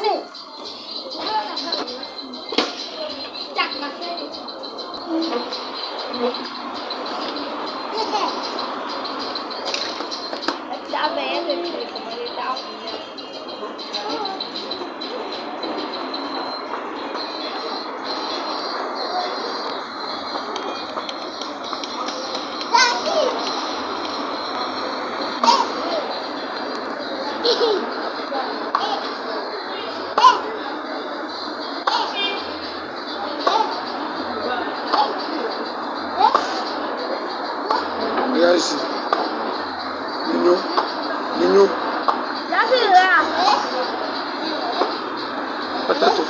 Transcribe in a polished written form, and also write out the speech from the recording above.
จักมาสิจะแม่เลยผมไม่ได้เอา Yes. Nino. Ya se vea. Patato.